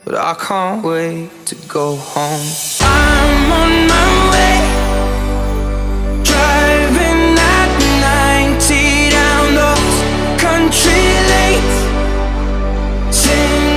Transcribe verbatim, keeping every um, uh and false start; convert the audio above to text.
but I can't wait to go home. I'm on